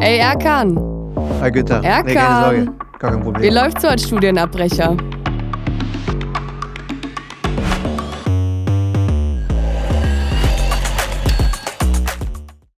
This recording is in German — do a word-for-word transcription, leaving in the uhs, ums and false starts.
Ey, Erkan. Hi, Günther. Erkan. Nee, keine Sorge. Gar kein Problem. Wie läuft's so als Studienabbrecher?